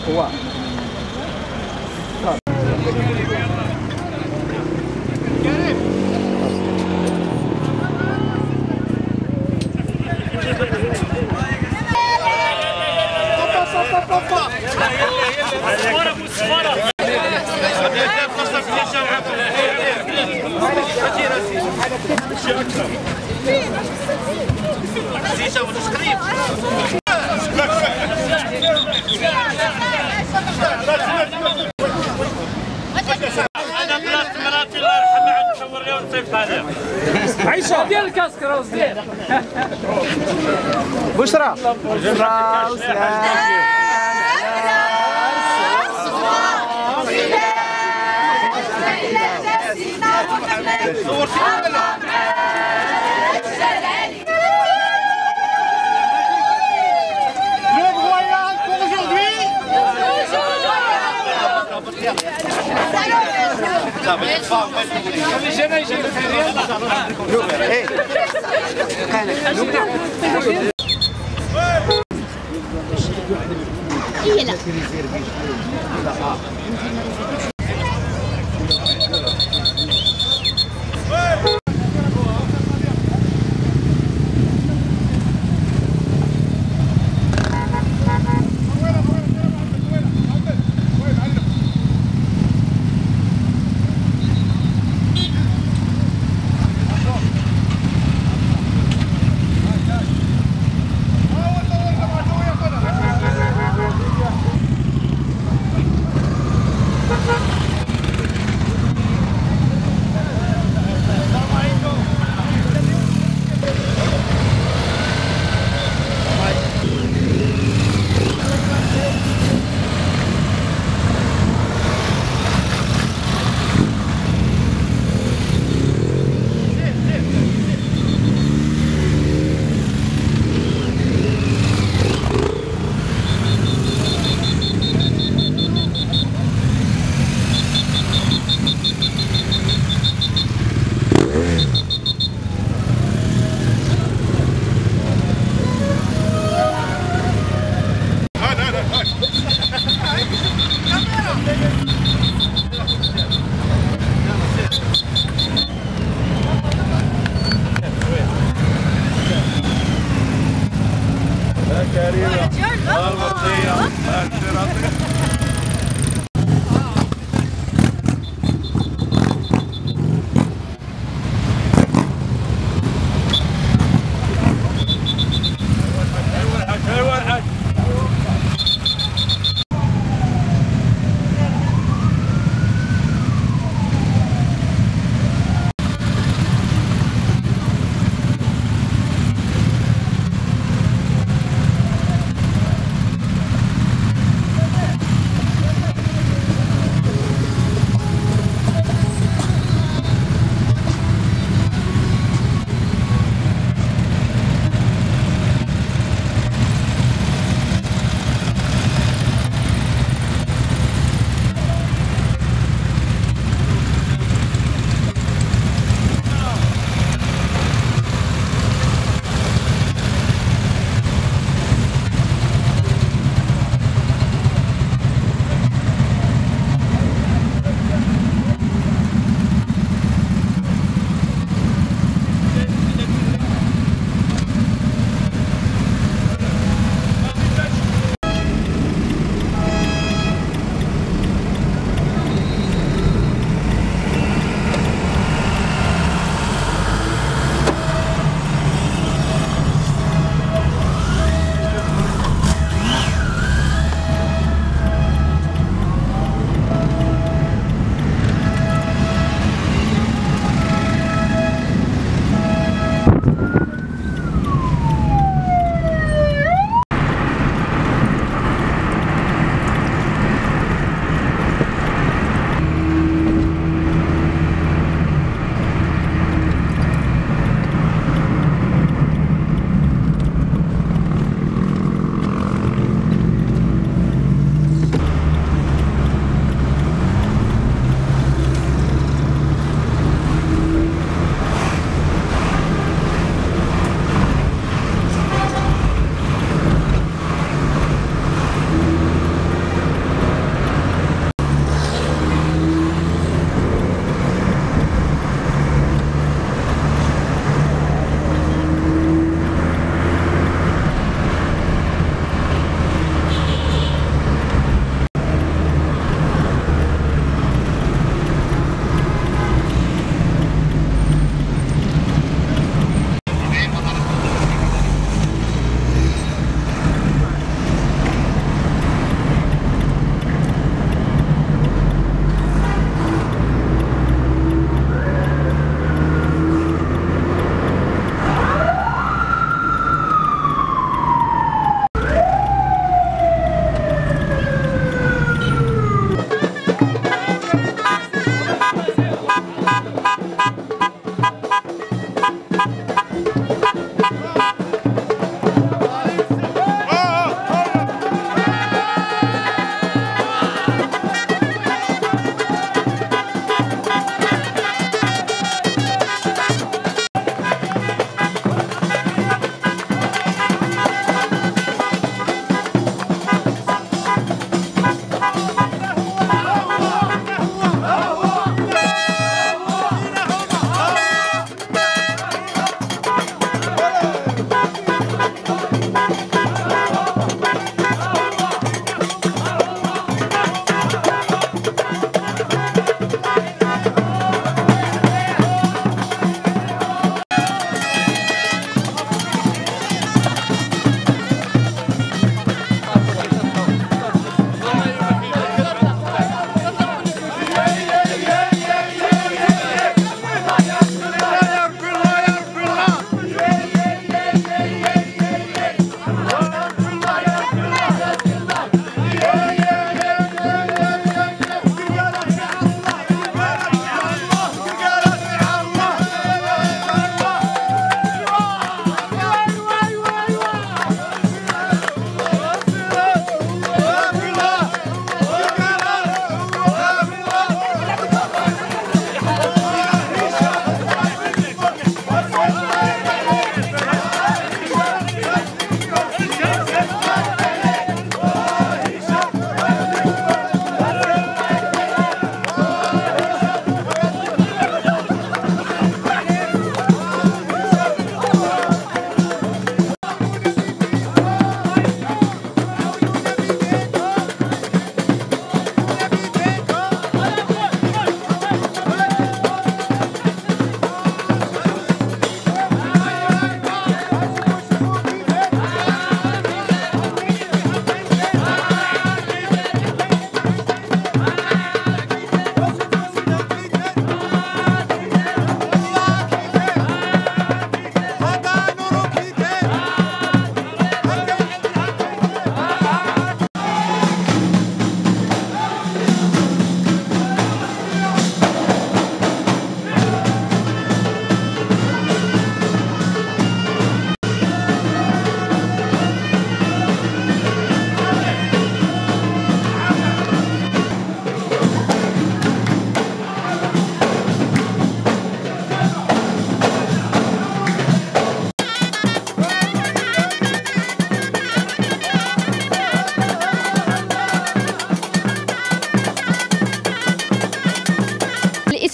هو انا بلاصه مراتي الله يرحمها عاد تصور لي ونصيفط عليها عيشة ديال الكاسك راوس ديال بشرى بشرى وسلام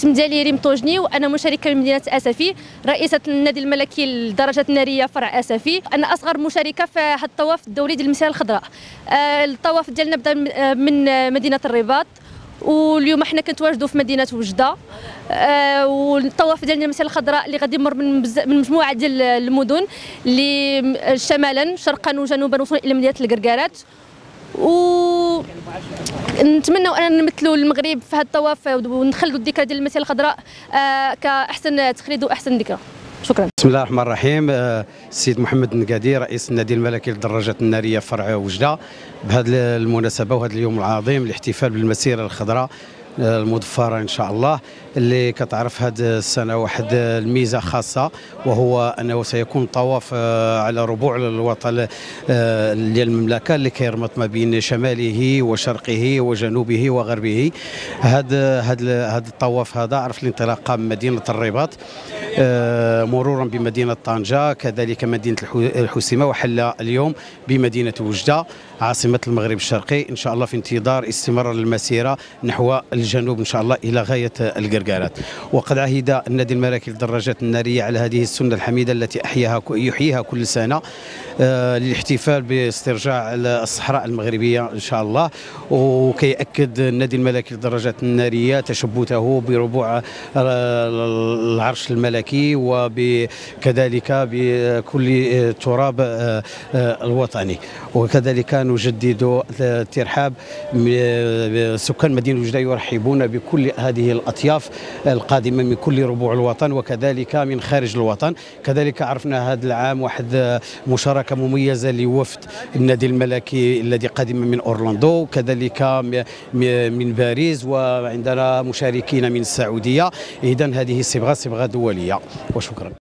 الاسم ديالي ريم طوجني، وانا مشاركه من مدينه اسفي، رئيسه النادي الملكي للدرجات الناريه فرع اسفي. انا اصغر مشاركه في هذا الطواف الدولي ديال المسيره الخضراء. الطواف ديالنا بدا من مدينه الرباط، واليوم حنا كنتواجدوا في مدينه وجده. والطواف ديال المسيره الخضراء اللي غادي يمر من مجموعه ديال المدن اللي شمالا شرقا وجنوبا وصولا الى مدينه الكركارات. ونتمنوا اننا نمثلوا المغرب في هذا الطواف ونخلدوا الذكرى ديال المسيره الخضراء كاحسن تخليد واحسن ذكرى. شكرا. بسم الله الرحمن الرحيم. السيد محمد النقادي رئيس النادي الملكي للدراجات الناريه فرع وجده، بهذه المناسبه وهذا اليوم العظيم الاحتفال بالمسيره الخضراء المضفره ان شاء الله، اللي كتعرف هذه السنه واحد الميزه خاصه، وهو انه سيكون طواف على ربوع الوطن ديال المملكه اللي كيربط ما بين شماله وشرقه وجنوبه وغربه. هذا الطواف هذا عرف الانطلاقه من مدينه الرباط مرورا بمدينه طنجه، كذلك مدينه الحسيمه، وحل اليوم بمدينه وجده عاصمه المغرب الشرقي، ان شاء الله في انتظار استمرار المسيره نحو الجنوب ان شاء الله الى غايه الكركارات. وقد عهد النادي الملكي للدراجات الناريه على هذه السنه الحميده التي يحييها كل سنه للاحتفال باسترجاع الصحراء المغربيه ان شاء الله. وكيأكد النادي الملكي للدراجات الناريه تشبثه بربوع العرش الملكي وكذلك بكل التراب الوطني. وكذلك نجدد الترحاب سكان مدينه وجده، يرحبون بكل هذه الاطياف القادمه من كل ربوع الوطن وكذلك من خارج الوطن. كذلك عرفنا هذا العام واحد مشاركه مميزه لوفد النادي الملكي الذي قادم من اورلاندو، كذلك من باريس، وعندنا مشاركين من السعوديه. اذا هذه صبغه دوليه. وشكرا.